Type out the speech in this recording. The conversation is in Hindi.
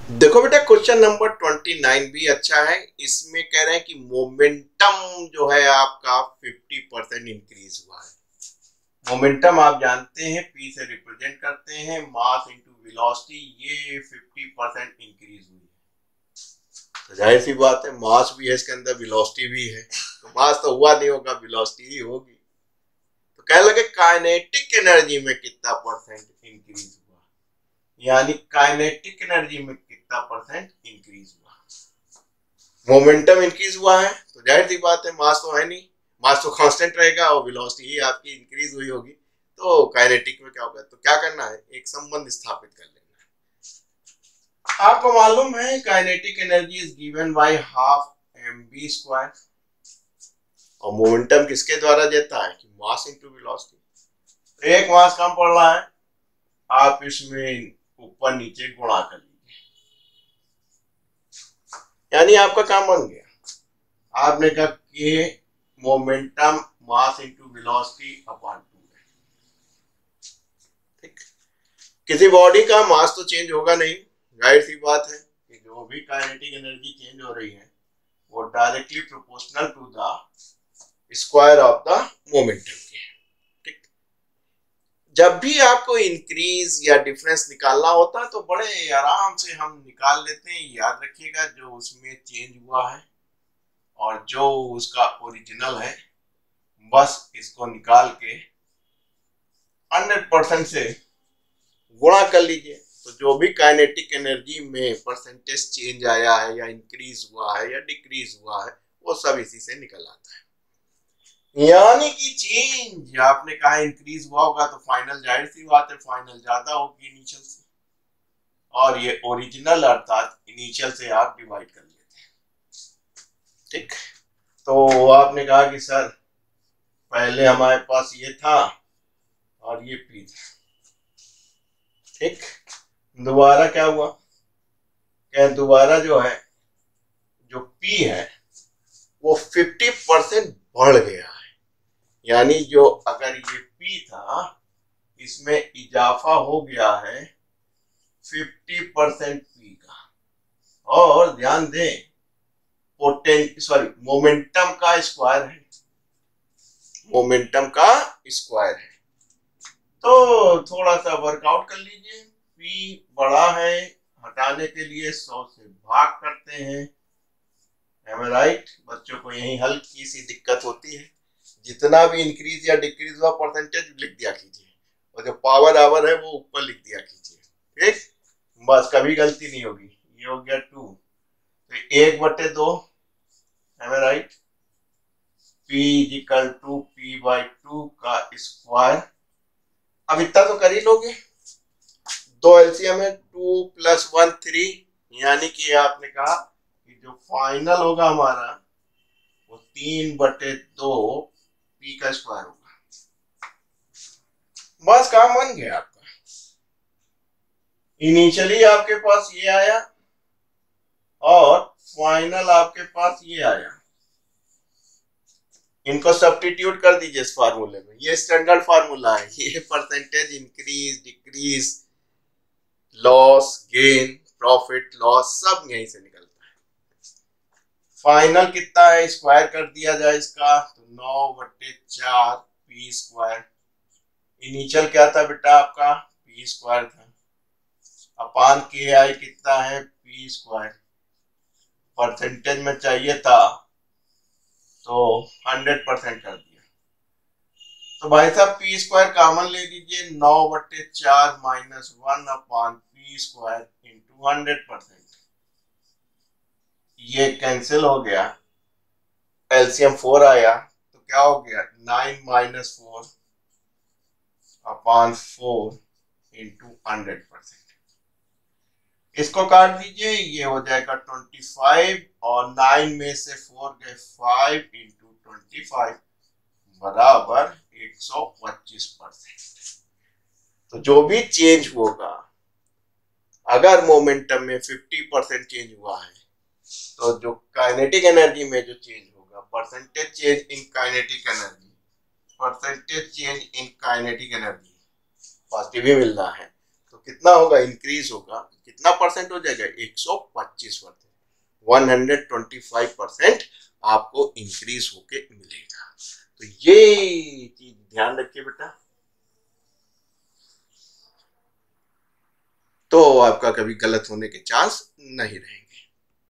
देखो बेटा, क्वेश्चन नंबर 29 भी अच्छा है। इसमें कह रहे हैं कि मोमेंटम जो है आपका 50% इंक्रीज हुआ है। मोमेंटम आप जानते हैं पी से रिप्रेजेंट करते हैं, मास इनटू वेलोसिटी। ये 50% इंक्रीज हुई है, तो जाहिर सी बात है मास भी है इसके अंदर, वेलोसिटी भी है, तो मास तो हुआ नहीं होगा, वेलोसिटी ही होगी। तो कह लगे काइनेटिक एनर्जी में कितना परसेंट इंक्रीज हुआ, यानी काइनेटिक एनर्जी में कितना परसेंट इंक्रीज हुआ। मोमेंटम इंक्रीज हुआ है तो जाहिर सी बात है मास तो है नहीं, मास तो कांस्टेंट रहेगा और वेलोसिटी ही आपकी इंक्रीज हुई होगी। तो काइनेटिक में क्या होगा, तो क्या करना है, एक संबंध स्थापित कर लेना है। आपको मालूम है kinetic energy is given by half mv square, और मोमेंटम किसके द्वारा देता है कि मास इनटू वेलोसिटी। एक मास कम पड़ रहा है, आप इसमें ऊपर नीचे गुणा कर लीजिए, यानी आपका काम बन गया। आपने कहा कि momentum mass into velocity upon 2 है। ठीक, किसी बॉडी का मास तो चेंज होगा नहीं, जाहिर सी बात है कि जो भी काइनेटिक एनर्जी चेंज हो रही है वो directly proportional to the square of the momentum के। ठीक, जब भी आपको इंक्रीज या डिफरेंस निकालना होता है तो बड़े आराम से हम निकाल लेते हैं। याद रखिएगा जो उसमें चेंज हुआ है और जो उसका ओरिजिनल है, बस इसको निकाल के 100% से गुणा कर लीजिए। तो जो भी काइनेटिक एनर्जी में परसेंटेज चेंज आया है या इंक्रीज हुआ है या डिक्रीज हुआ है वो सब इसी से निकल आता है। यानी कि चेंज आपने कहा इंक्रीज हुआ होगा तो फाइनल जाहिर सी बात है फाइनल ज्यादा होगी इनिशियल से, और ये ओरिजिनल अर्थात इनिशियल से आप डिवाइड कर लेते हैं। ठीक, तो आपने कहा कि सर पहले हमारे पास ये था और ये पी था। ठीक, दोबारा क्या हुआ, क्या दोबारा जो है जो पी है वो 50% बढ़ गया है, यानी जो अगर ये पी था इसमें इजाफा हो गया है 50% पी का। और ध्यान दें मोमेंटम का स्क्वायर है, मोमेंटम का स्क्वायर है। तो थोड़ा सा वर्कआउट कर लीजिए, पी बड़ा है, हटाने के लिए 100 से भाग करते हैं। राइट, बच्चों को यही हल की सी दिक्कत होती है। जितना भी इंक्रीज या डिक्रीज हुआ परसेंटेज लिख दिया कीजिए, और जो पावर आवर है वो ऊपर लिख दिया कीजिए। ठीक, बस कभी गलती नहीं होगी। ये हो गया 2, तो 1/2, right, P equal to P/2 का स्क्वायर। अब इतना तो कर ही लोगे, दो एलसीएम है, 2 + 1 3, यानी कि आपने कहा कि जो फाइनल होगा हमारा वो 3/2 पी का स्क्वायर होगा। बस काम बन गया आपका। इनिशियली आपके पास ये आया और फाइनल आपके पास ये आया, इनको सब्स्टिट्यूट कर दीजिए इस फार्मूले में। ये स्टैंडर्ड फार्मूला है, ये percentage increase decrease loss gain profit loss सब यहीं से निकलता है। फाइनल कितना है, स्क्वायर कर दिया जाए इसका तो 9/4 पी स्क्वायर। इनिशियल क्या था बेटा आपका, पी स्क्वायर था, अपान के आई कितना है, पी स्क्वायर। परसेंटेज में चाहिए था तो 100% कर दिया। तो भाई साहब पी स्क्वायर कॉमन ले लीजिए, 9/4 minus 1 upon P square into 100%। ये कैंसिल हो गया, एलसीएम 4 आया तो क्या हो गया, 9 - 4 अपान 4 इंटू 100%। इसको काट दीजिए, ये हो जाएगा 25, और 9 में से 4 गए 5 इंटू 25 बराबर 125%। तो जो भी चेंज होगा, अगर मोमेंटम में 50% चेंज हुआ है तो जो काइनेटिक एनर्जी में जो चेंज होगा, percentage change in kinetic energy, percentage change in kinetic energy positive ही मिल रहा है, तो कितना होगा, इंक्रीज होगा, कितना परसेंट हो जाएगा, 125%, 125% आपको इंक्रीज होके मिलेगा। तो ये चीज ध्यान रखिए बेटा, तो आपका कभी गलत होने के चांस नहीं रहेंगे।